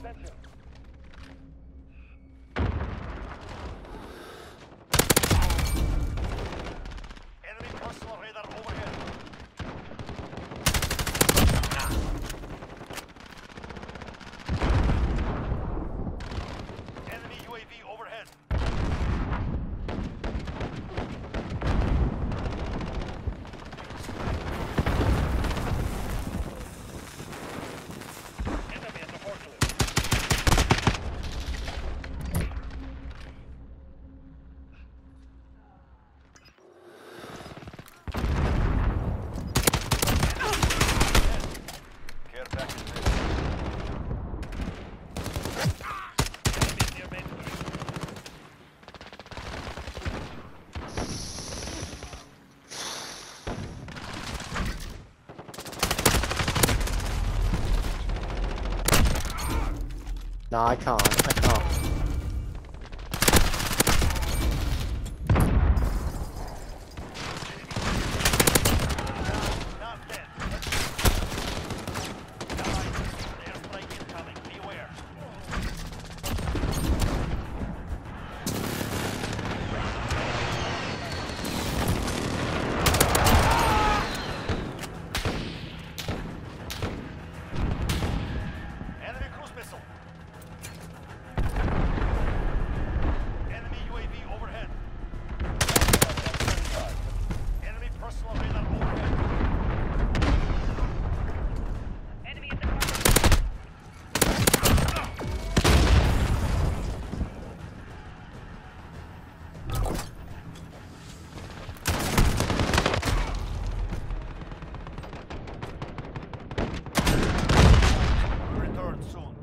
Enemy personal radar overhead. Enemy UAV overhead. Enemy at the forklift. Care package ready. Enemy near main gate. No, I can't. I can't. Not dead. Allied, airstrike incoming. Beware. Enemy cruise missile. Enemy UAV overhead. Enemy personal radar overhead. Enemy at the corner. Return soon.